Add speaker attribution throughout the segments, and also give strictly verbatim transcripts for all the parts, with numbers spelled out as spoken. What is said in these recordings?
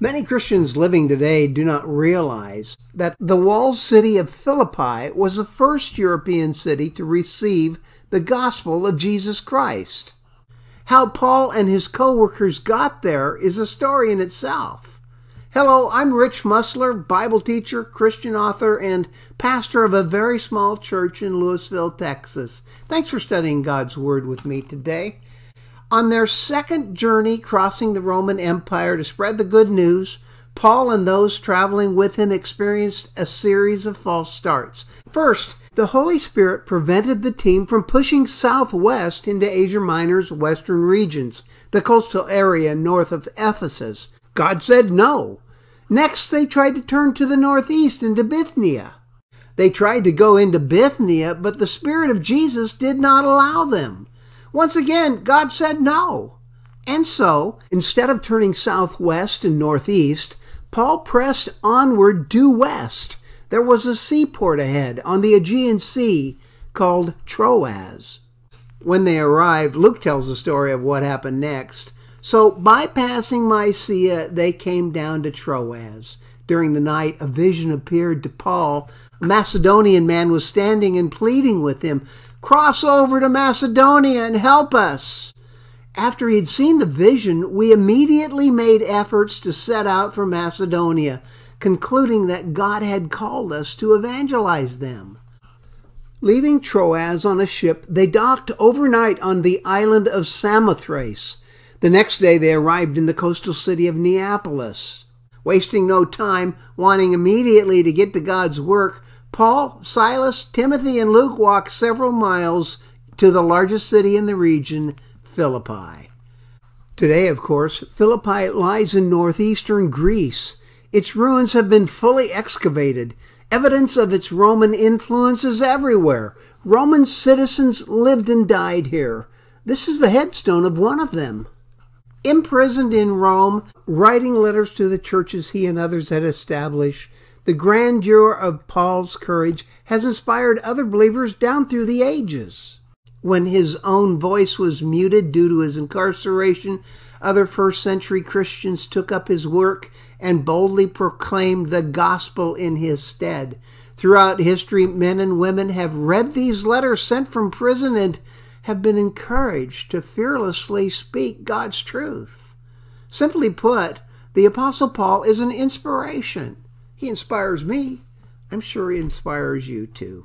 Speaker 1: Many Christians living today do not realize that the walled city of Philippi was the first European city to receive the gospel of Jesus Christ. How Paul and his co-workers got there is a story in itself. Hello, I'm Rich Mussler, Bible teacher, Christian author, and pastor of a very small church in Lewisville, Texas. Thanks for studying God's Word with me today. On their second journey crossing the Roman Empire to spread the good news, Paul and those traveling with him experienced a series of false starts. First, the Holy Spirit prevented the team from pushing southwest into Asia Minor's western regions, the coastal area north of Ephesus. God said no. Next, they tried to turn to the northeast into Bithynia. They tried to go into Bithynia, but the Spirit of Jesus did not allow them. Once again, God said no. And so, instead of turning southwest and northeast, Paul pressed onward due west. There was a seaport ahead on the Aegean Sea called Troas. When they arrived, Luke tells the story of what happened next. So, bypassing Mysia, they came down to Troas. During the night, a vision appeared to Paul. A Macedonian man was standing and pleading with him, "Cross over to Macedonia and help us." After he had seen the vision, we immediately made efforts to set out for Macedonia, concluding that God had called us to evangelize them. Leaving Troas on a ship, they docked overnight on the island of Samothrace. The next day, they arrived in the coastal city of Neapolis. Wasting no time, wanting immediately to get to God's work, Paul, Silas, Timothy, and Luke walked several miles to the largest city in the region, Philippi. Today, of course, Philippi lies in northeastern Greece. Its ruins have been fully excavated. Evidence of its Roman influence is everywhere. Roman citizens lived and died here. This is the headstone of one of them. Imprisoned in Rome, writing letters to the churches he and others had established, the grandeur of Paul's courage has inspired other believers down through the ages. When his own voice was muted due to his incarceration, other first century Christians took up his work and boldly proclaimed the gospel in his stead. Throughout history, men and women have read these letters sent from prison and have been encouraged to fearlessly speak God's truth. Simply put, the Apostle Paul is an inspiration. He inspires me. I'm sure he inspires you too.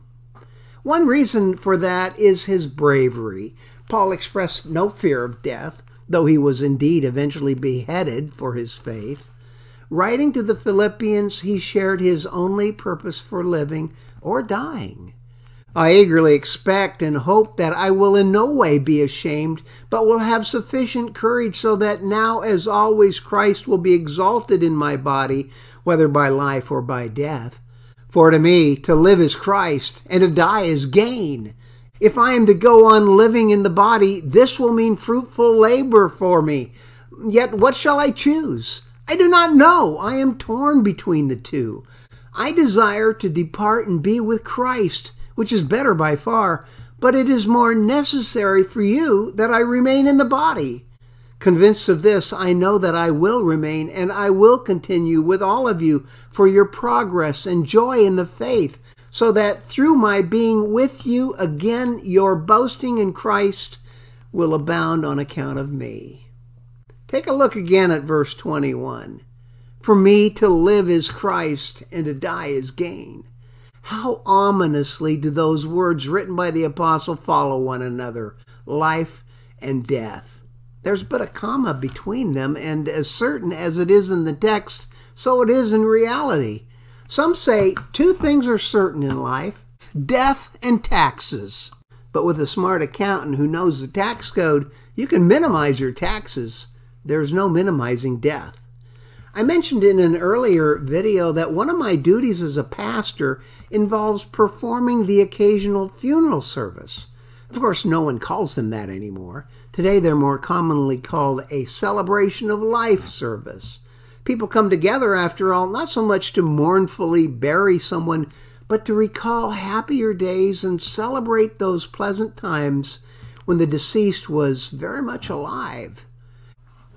Speaker 1: One reason for that is his bravery. Paul expressed no fear of death, though he was indeed eventually beheaded for his faith. Writing to the Philippians, he shared his only purpose for living or dying. I eagerly expect and hope that I will in no way be ashamed, but will have sufficient courage so that now as always Christ will be exalted in my body, whether by life or by death. For to me, to live is Christ, and to die is gain. If I am to go on living in the body, this will mean fruitful labor for me. Yet what shall I choose? I do not know. I am torn between the two. I desire to depart and be with Christ, which is better by far, but it is more necessary for you that I remain in the body. Convinced of this, I know that I will remain, and I will continue with all of you for your progress and joy in the faith, so that through my being with you again, your boasting in Christ will abound on account of me. Take a look again at verse twenty-one. For me to live is Christ, and to die is gain. How ominously do those words written by the apostle follow one another, life and death. There's but a comma between them, and as certain as it is in the text, so it is in reality. Some say two things are certain in life, death and taxes. But with a smart accountant who knows the tax code, you can minimize your taxes. There's no minimizing death. I mentioned in an earlier video that one of my duties as a pastor involves performing the occasional funeral service. Of course, no one calls them that anymore. Today, they're more commonly called a celebration of life service. People come together, after all, not so much to mournfully bury someone, but to recall happier days and celebrate those pleasant times when the deceased was very much alive.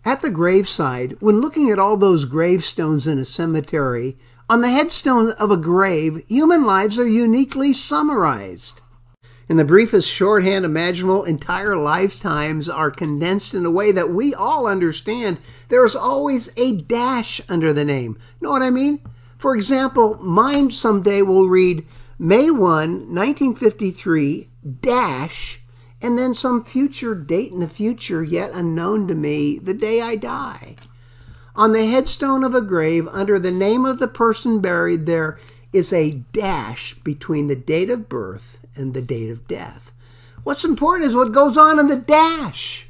Speaker 1: At the graveside, when looking at all those gravestones in a cemetery, on the headstone of a grave, human lives are uniquely summarized. In the briefest shorthand imaginable, entire lifetimes are condensed in a way that we all understand. There is always a dash under the name. Know what I mean? For example, mine someday will read May first, nineteen fifty-three, dash, and then some future date in the future yet unknown to me, the day I die. On the headstone of a grave, under the name of the person buried there, is a dash between the date of birth and the date of death. What's important is what goes on in the dash.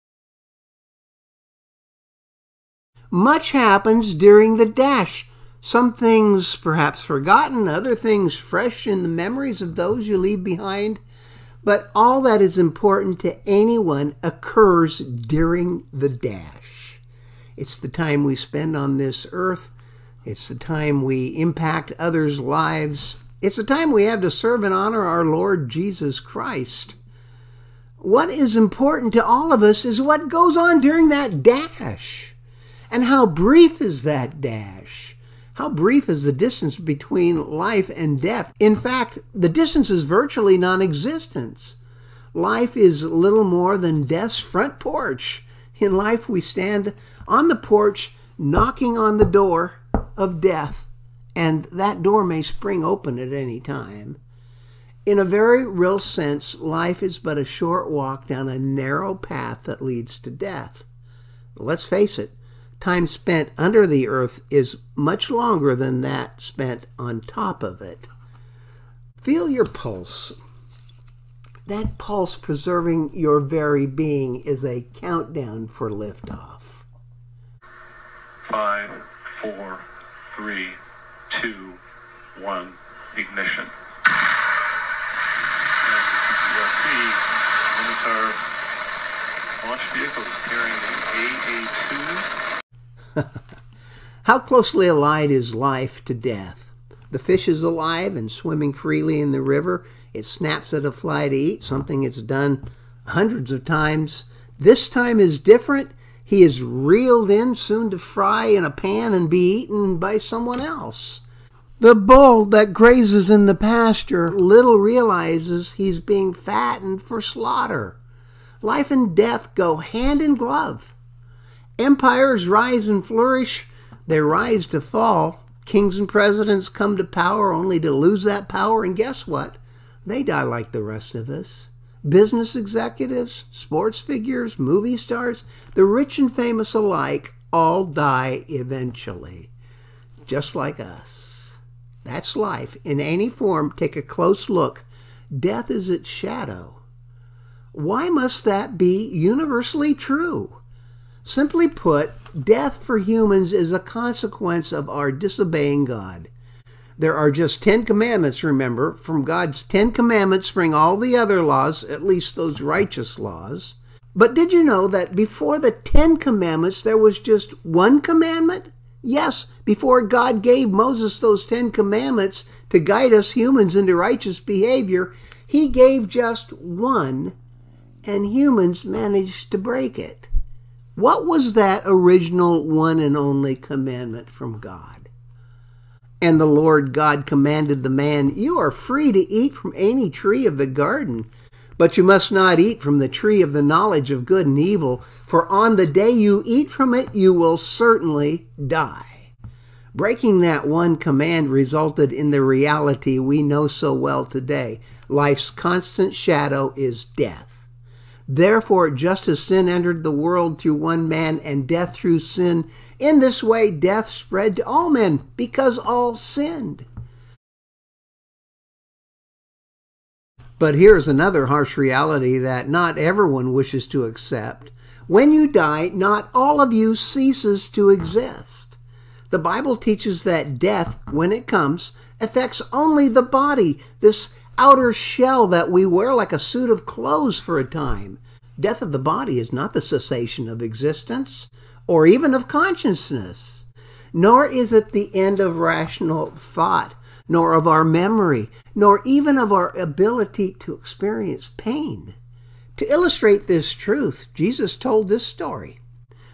Speaker 1: Much happens during the dash. Some things perhaps forgotten, other things fresh in the memories of those you leave behind. But all that is important to anyone occurs during the dash. It's the time we spend on this earth. It's the time we impact others' lives. It's the time we have to serve and honor our Lord Jesus Christ. What is important to all of us is what goes on during that dash. And how brief is that dash? How brief is the distance between life and death? In fact, the distance is virtually non-existent. Life is little more than death's front porch. In life, we stand on the porch, knocking on the door of death, and that door may spring open at any time. In a very real sense, life is but a short walk down a narrow path that leads to death. Let's face it, time spent under the earth is much longer than that spent on top of it. Feel your pulse. That pulse preserving your very being is a countdown for liftoff.
Speaker 2: Five, four, three, two, one, ignition. Our launch vehicle is carrying an A A two.
Speaker 1: How closely allied is life to death? The fish is alive and swimming freely in the river. It snaps at a fly to eat, something it's done hundreds of times. This time is different. He is reeled in, soon to fry in a pan and be eaten by someone else. The bull that grazes in the pasture little realizes he's being fattened for slaughter. Life and death go hand in glove. Empires rise and flourish. They rise to fall. Kings and presidents come to power only to lose that power. And guess what? They die like the rest of us. Business executives, sports figures, movie stars, the rich and famous alike all die eventually, just like us. That's life. In any form, take a close look. Death is its shadow. Why must that be universally true? Simply put, death for humans is a consequence of our disobeying God. There are just Ten Commandments, remember. From God's Ten Commandments spring all the other laws, at least those righteous laws. But did you know that before the Ten Commandments, there was just one commandment? Yes, before God gave Moses those Ten Commandments to guide us humans into righteous behavior, he gave just one, and humans managed to break it. What was that original one and only commandment from God? And the Lord God commanded the man, "You are free to eat from any tree of the garden, but you must not eat from the tree of the knowledge of good and evil, for on the day you eat from it, you will certainly die." Breaking that one command resulted in the reality we know so well today. Life's constant shadow is death. Therefore, just as sin entered the world through one man and death through sin, in this way death spread to all men because all sinned. But here's another harsh reality that not everyone wishes to accept. When you die, not all of you ceases to exist. The Bible teaches that death, when it comes, affects only the body, this outer shell that we wear like a suit of clothes for a time. Death of the body is not the cessation of existence or even of consciousness, nor is it the end of rational thought, nor of our memory, nor even of our ability to experience pain. To illustrate this truth, Jesus told this story.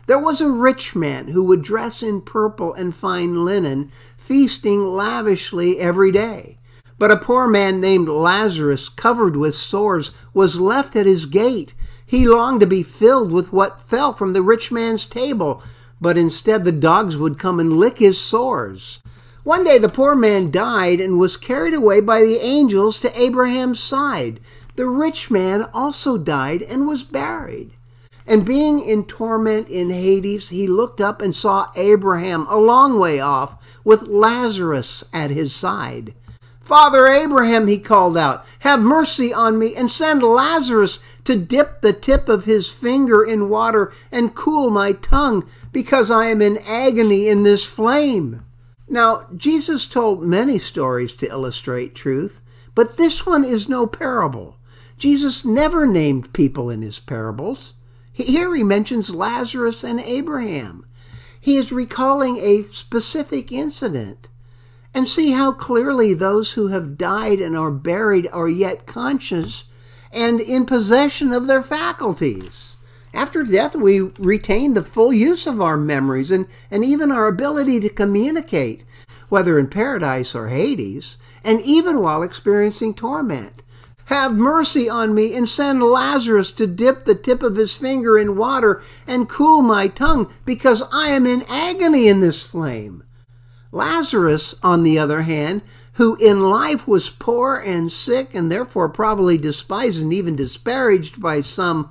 Speaker 1: There was a rich man who would dress in purple and fine linen, feasting lavishly every day. But a poor man named Lazarus, covered with sores, was left at his gate. He longed to be filled with what fell from the rich man's table, but instead the dogs would come and lick his sores. One day the poor man died and was carried away by the angels to Abraham's side. The rich man also died and was buried. And being in torment in Hades, he looked up and saw Abraham a long way off, with Lazarus at his side. "Father Abraham," he called out, "have mercy on me and send Lazarus to dip the tip of his finger in water and cool my tongue, because I am in agony in this flame." Now, Jesus told many stories to illustrate truth, but this one is no parable. Jesus never named people in his parables. Here he mentions Lazarus and Abraham. He is recalling a specific incident. And see how clearly those who have died and are buried are yet conscious and in possession of their faculties. After death, we retain the full use of our memories and, and even our ability to communicate, whether in paradise or Hades, and even while experiencing torment. "Have mercy on me and send Lazarus to dip the tip of his finger in water and cool my tongue, because I am in agony in this flame." Lazarus, on the other hand, who in life was poor and sick and therefore probably despised and even disparaged by some,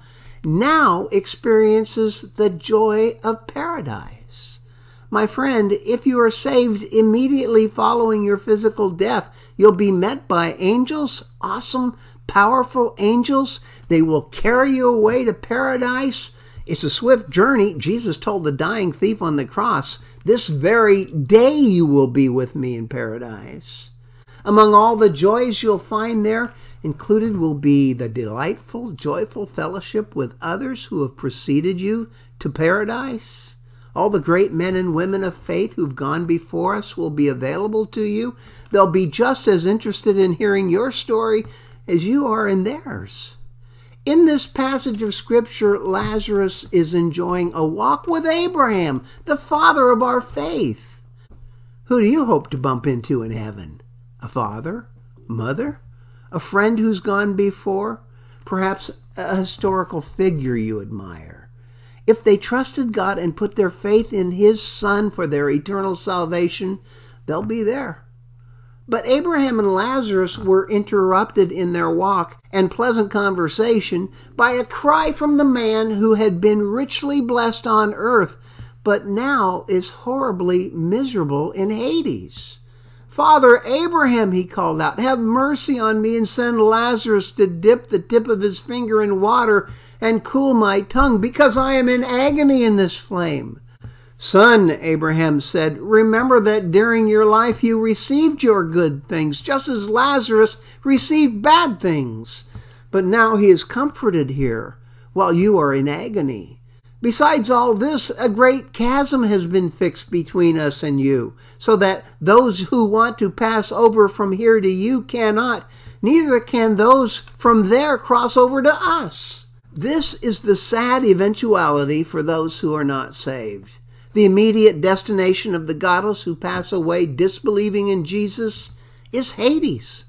Speaker 1: now experiences the joy of paradise. My friend, if you are saved immediately following your physical death, you'll be met by angels, awesome, powerful angels. They will carry you away to paradise. It's a swift journey. Jesus told the dying thief on the cross, "This very day you will be with me in paradise." Among all the joys you'll find there, included will be the delightful, joyful fellowship with others who have preceded you to paradise. All the great men and women of faith who've gone before us will be available to you. They'll be just as interested in hearing your story as you are in theirs. In this passage of Scripture, Lazarus is enjoying a walk with Abraham, the father of our faith. Who do you hope to bump into in heaven? A father? Mother? A friend who's gone before? Perhaps a historical figure you admire? If they trusted God and put their faith in His Son for their eternal salvation, they'll be there. But Abraham and Lazarus were interrupted in their walk and pleasant conversation by a cry from the man who had been richly blessed on earth, but now is horribly miserable in Hades. "Father Abraham," he called out, "have mercy on me and send Lazarus to dip the tip of his finger in water and cool my tongue, because I am in agony in this flame." "Son," Abraham said, "remember that during your life you received your good things, just as Lazarus received bad things. But now he is comforted here, while you are in agony. Besides all this, a great chasm has been fixed between us and you, so that those who want to pass over from here to you cannot, neither can those from there cross over to us." This is the sad eventuality for those who are not saved. The immediate destination of the godless who pass away disbelieving in Jesus is Hades.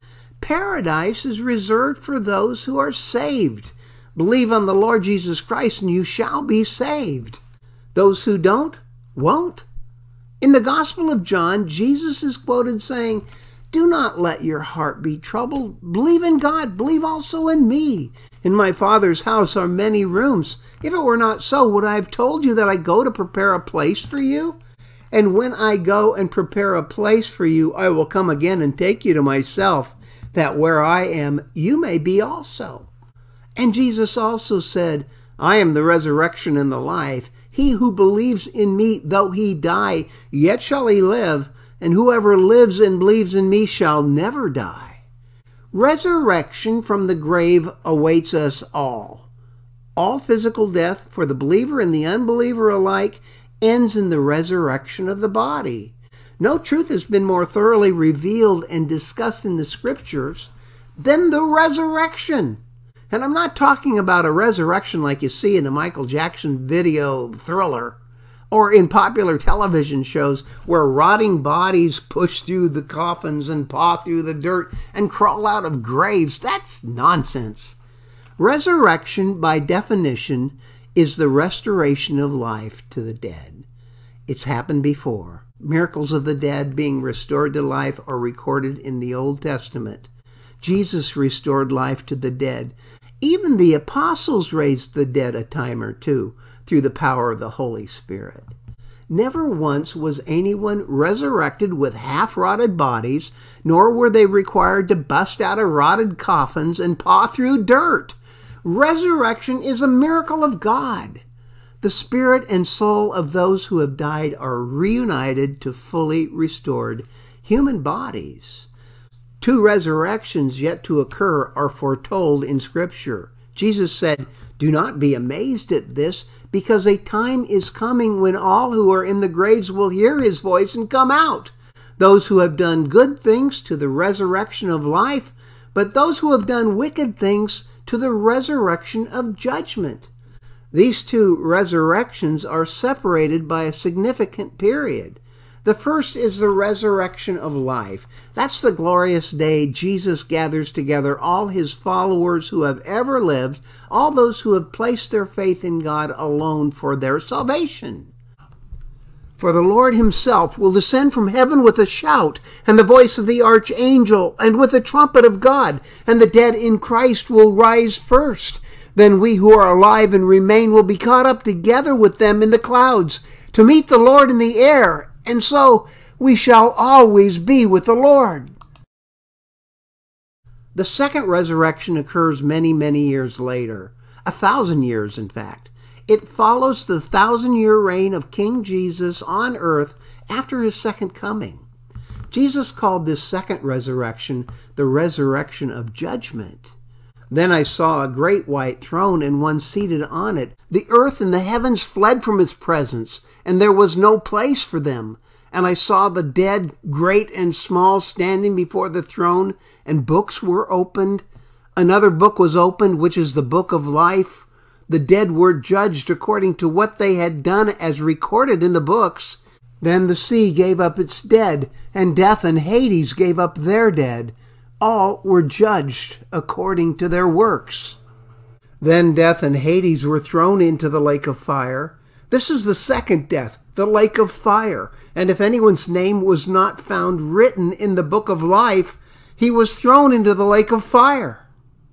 Speaker 1: Paradise is reserved for those who are saved. Believe on the Lord Jesus Christ and you shall be saved. Those who don't, won't. In the Gospel of John, Jesus is quoted saying, "Do not let your heart be troubled. Believe in God. Believe also in me. In my Father's house are many rooms. If it were not so, would I have told you that I go to prepare a place for you? And when I go and prepare a place for you, I will come again and take you to myself, that where I am, you may be also." And Jesus also said, "I am the resurrection and the life. He who believes in me, though he die, yet shall he live. And whoever lives and believes in me shall never die." Resurrection from the grave awaits us all. All physical death for the believer and the unbeliever alike ends in the resurrection of the body. No truth has been more thoroughly revealed and discussed in the Scriptures than the resurrection. And I'm not talking about a resurrection like you see in a Michael Jackson video Thriller, or in popular television shows where rotting bodies push through the coffins and paw through the dirt and crawl out of graves. That's nonsense. Resurrection, by definition, is the restoration of life to the dead. It's happened before. Miracles of the dead being restored to life are recorded in the Old Testament. Jesus restored life to the dead. Even the apostles raised the dead a time or two through the power of the Holy Spirit. Never once was anyone resurrected with half-rotted bodies, nor were they required to bust out of rotted coffins and paw through dirt. Resurrection is a miracle of God. The spirit and soul of those who have died are reunited to fully restored human bodies. Two resurrections yet to occur are foretold in Scripture. Jesus said, "Do not be amazed at this, because a time is coming when all who are in the graves will hear his voice and come out. Those who have done good things to the resurrection of life, but those who have done wicked things to the resurrection of judgment." These two resurrections are separated by a significant period. The first is the resurrection of life. That's the glorious day Jesus gathers together all his followers who have ever lived, all those who have placed their faith in God alone for their salvation. For the Lord himself will descend from heaven with a shout, and the voice of the archangel, and with the trumpet of God, and the dead in Christ will rise first. Then we who are alive and remain will be caught up together with them in the clouds, to meet the Lord in the air, and so we shall always be with the Lord. The second resurrection occurs many, many years later, a thousand years in fact. It follows the thousand-year reign of King Jesus on earth after his second coming. Jesus called this second resurrection the resurrection of judgment. Then I saw a great white throne and one seated on it. The earth and the heavens fled from its presence, and there was no place for them. And I saw the dead, great and small, standing before the throne, and books were opened. Another book was opened, which is the book of life. The dead were judged according to what they had done as recorded in the books. Then the sea gave up its dead, and death and Hades gave up their dead. All were judged according to their works. Then death and Hades were thrown into the lake of fire. This is the second death, the lake of fire. And if anyone's name was not found written in the book of life, he was thrown into the lake of fire.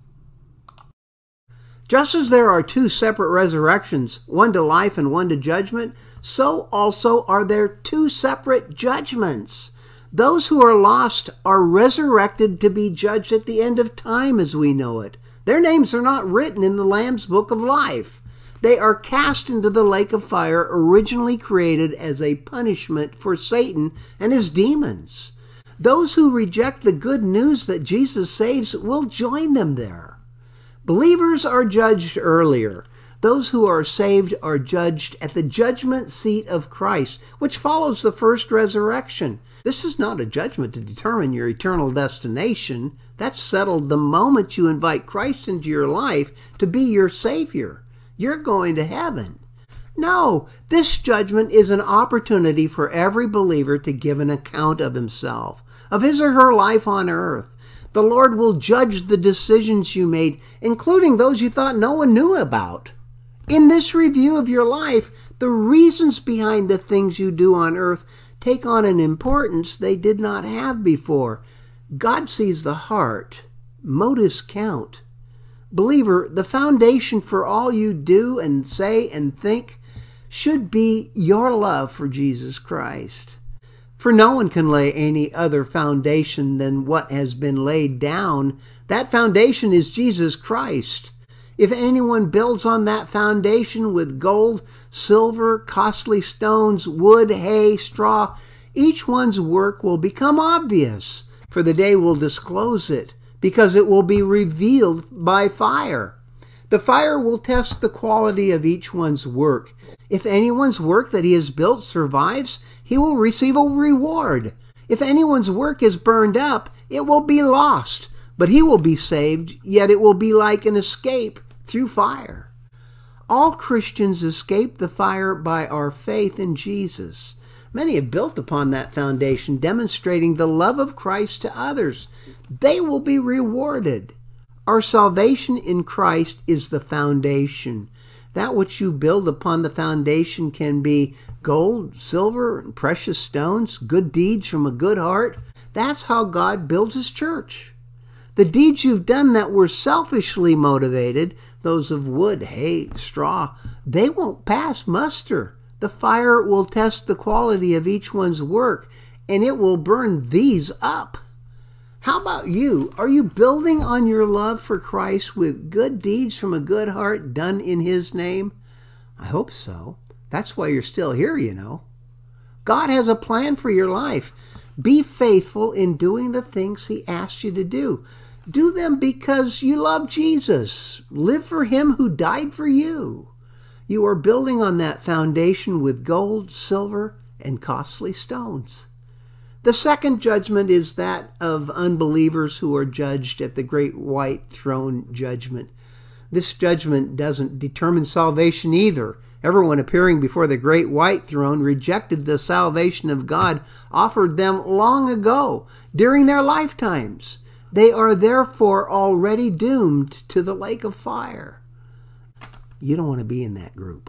Speaker 1: Just as there are two separate resurrections, one to life and one to judgment, so also are there two separate judgments. Those who are lost are resurrected to be judged at the end of time as we know it. Their names are not written in the Lamb's book of life. They are cast into the lake of fire originally created as a punishment for Satan and his demons. Those who reject the good news that Jesus saves will join them there. Believers are judged earlier. Those who are saved are judged at the judgment seat of Christ, which follows the first resurrection. This is not a judgment to determine your eternal destination. That's settled the moment you invite Christ into your life to be your Savior. You're going to heaven. No, this judgment is an opportunity for every believer to give an account of himself, of his or her life on earth. The Lord will judge the decisions you made, including those you thought no one knew about. In this review of your life, the reasons behind the things you do on earth take on an importance they did not have before. God sees the heart. Motives count. Believer, the foundation for all you do and say and think should be your love for Jesus Christ. For no one can lay any other foundation than what has been laid down. That foundation is Jesus Christ. If anyone builds on that foundation with gold, silver, costly stones, wood, hay, straw, each one's work will become obvious, for the day will disclose it, because it will be revealed by fire. The fire will test the quality of each one's work. If anyone's work that he has built survives, he will receive a reward. If anyone's work is burned up, it will be lost. but he will be saved, yet it will be like an escape through fire. All Christians escape the fire by our faith in Jesus. Many have built upon that foundation, demonstrating the love of Christ to others. They will be rewarded. Our salvation in Christ is the foundation. That which you build upon the foundation can be gold, silver, and precious stones, good deeds from a good heart. That's how God builds his church. The deeds you've done that were selfishly motivated, those of wood, hay, straw, they won't pass muster. The fire will test the quality of each one's work, and it will burn these up. How about you? Are you building on your love for Christ with good deeds from a good heart done in his name? I hope so. That's why you're still here, you know. God has a plan for your life. Be faithful in doing the things he asked you to do. Do them because you love Jesus. Live for him who died for you. You are building on that foundation with gold, silver, and costly stones. The second judgment is that of unbelievers who are judged at the great white throne judgment. This judgment doesn't determine salvation either. Everyone appearing before the great white throne rejected the salvation of God offered them long ago, during their lifetimes. They are therefore already doomed to the lake of fire. You don't want to be in that group.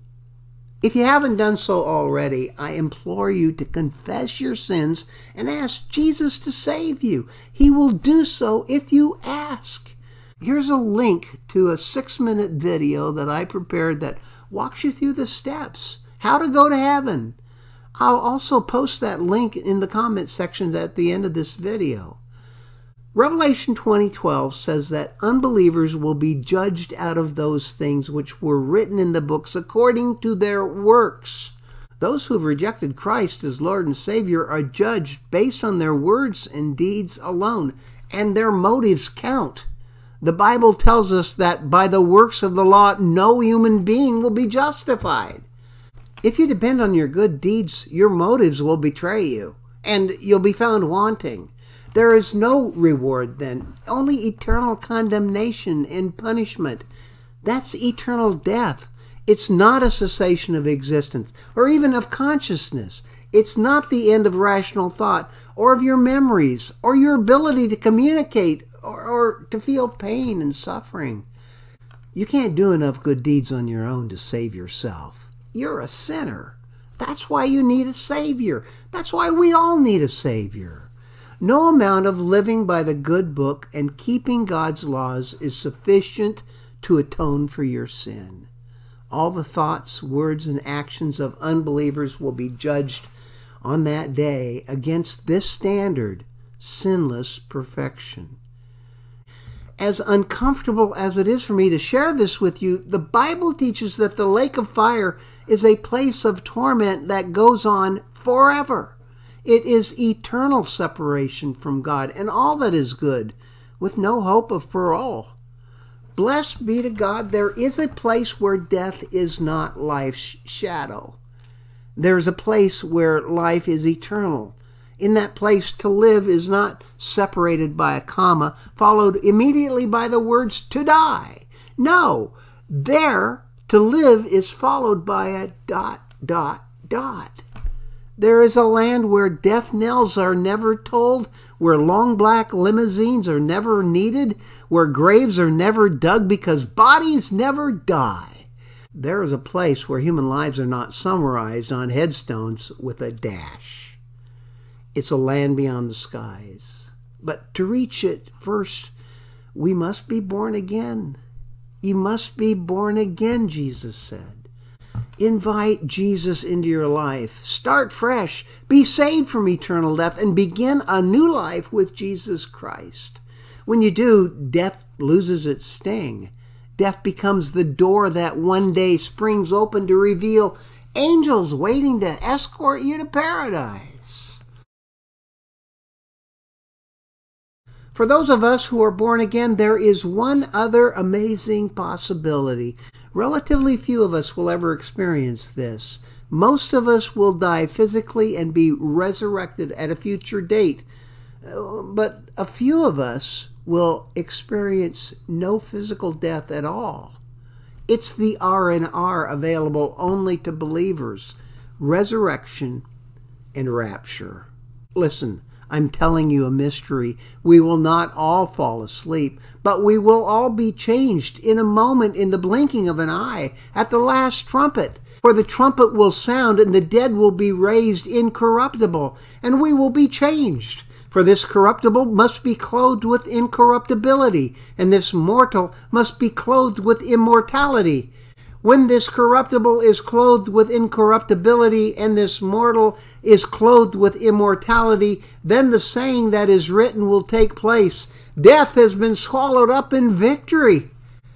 Speaker 1: If you haven't done so already, I implore you to confess your sins and ask Jesus to save you. He will do so if you ask. Here's a link to a six-minute video that I prepared that walks you through the steps, how to go to heaven. I'll also post that link in the comment section at the end of this video. Revelation twenty twelve says that unbelievers will be judged out of those things which were written in the books according to their works. Those who have rejected Christ as Lord and Savior are judged based on their words and deeds alone, and their motives count. The Bible tells us that by the works of the law, no human being will be justified. If you depend on your good deeds, your motives will betray you, and you'll be found wanting. There is no reward then, only eternal condemnation and punishment. That's eternal death. It's not a cessation of existence or even of consciousness. It's not the end of rational thought or of your memories or your ability to communicate or, or to feel pain and suffering. You can't do enough good deeds on your own to save yourself. You're a sinner. That's why you need a Savior. That's why we all need a Savior. No amount of living by the good book and keeping God's laws is sufficient to atone for your sin. All the thoughts, words, and actions of unbelievers will be judged on that day against this standard, sinless perfection. As uncomfortable as it is for me to share this with you, the Bible teaches that the lake of fire is a place of torment that goes on forever. It is eternal separation from God and all that is good, with no hope of parole. Blessed be to God, there is a place where death is not life's shadow. There is a place where life is eternal. In that place, to live is not separated by a comma, followed immediately by the words to die. No, there, to live is followed by a dot, dot, dot. There is a land where death knells are never tolled, where long black limousines are never needed, where graves are never dug because bodies never die. There is a place where human lives are not summarized on headstones with a dash. It's a land beyond the skies. But to reach it, first, we must be born again. You must be born again, Jesus said. Invite Jesus into your life. Start fresh. Be saved from eternal death and begin a new life with Jesus Christ. When you do, death loses its sting. Death becomes the door that one day springs open to reveal angels waiting to escort you to paradise. For those of us who are born again, there is one other amazing possibility. Relatively few of us will ever experience this. Most of us will die physically and be resurrected at a future date. But a few of us will experience no physical death at all. It's the R and R available only to believers, resurrection and rapture. Listen, I'm telling you a mystery. We will not all fall asleep, but we will all be changed in a moment, in the blinking of an eye, at the last trumpet. For the trumpet will sound, and the dead will be raised incorruptible, and we will be changed. For this corruptible must be clothed with incorruptibility, and this mortal must be clothed with immortality. When this corruptible is clothed with incorruptibility, and this mortal is clothed with immortality, then the saying that is written will take place: death has been swallowed up in victory.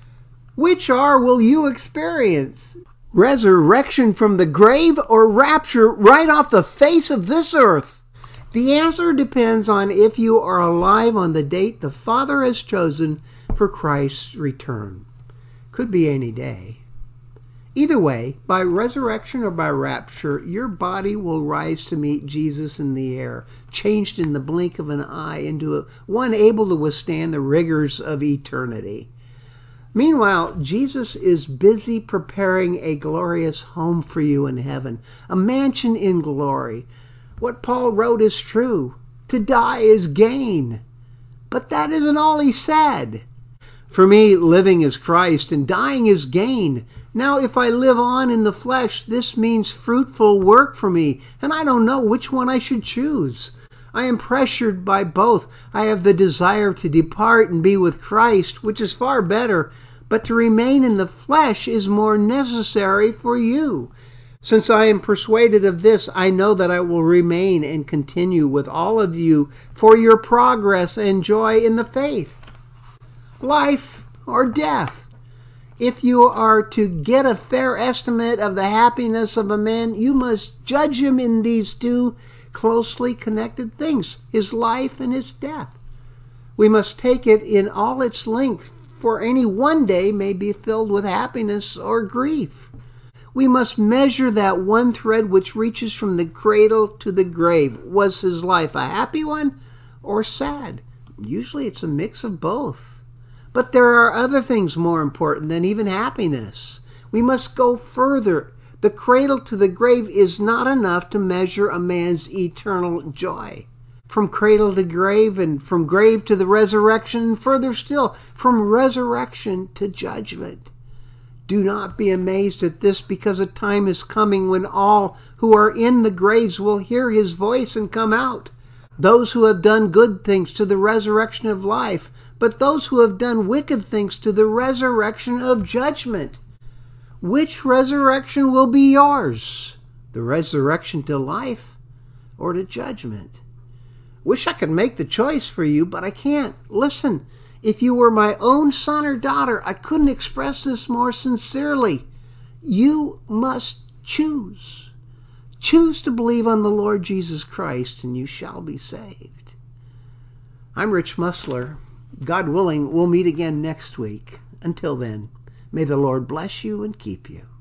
Speaker 1: Which R will you experience? Resurrection from the grave, or rapture right off the face of this earth? The answer depends on if you are alive on the date the Father has chosen for Christ's return. Could be any day. Either way, by resurrection or by rapture, your body will rise to meet Jesus in the air, changed in the blink of an eye into a, one able to withstand the rigors of eternity. Meanwhile, Jesus is busy preparing a glorious home for you in heaven, a mansion in glory. What Paul wrote is true. To die is gain. But that isn't all he said. For me, living is Christ and dying is gain. Now, if I live on in the flesh, this means fruitful work for me, and I don't know which one I should choose. I am pressured by both. I have the desire to depart and be with Christ, which is far better, but to remain in the flesh is more necessary for you. Since I am persuaded of this, I know that I will remain and continue with all of you for your progress and joy in the faith. Life or death. If you are to get a fair estimate of the happiness of a man, you must judge him in these two closely connected things, his life and his death. We must take it in all its length, for any one day may be filled with happiness or grief. We must measure that one thread which reaches from the cradle to the grave. Was his life a happy one or sad? Usually it's a mix of both. But there are other things more important than even happiness. We must go further. The cradle to the grave is not enough to measure a man's eternal joy. From cradle to grave, and from grave to the resurrection, and further still, from resurrection to judgment. Do not be amazed at this, because a time is coming when all who are in the graves will hear his voice and come out. Those who have done good things to the resurrection of life, but those who have done wicked things to the resurrection of judgment. Which resurrection will be yours? The resurrection to life or to judgment? Wish I could make the choice for you, but I can't. Listen, if you were my own son or daughter, I couldn't express this more sincerely. You must choose. Choose to believe on the Lord Jesus Christ, and you shall be saved. I'm Rich Mussler. God willing, we'll meet again next week. Until then, may the Lord bless you and keep you.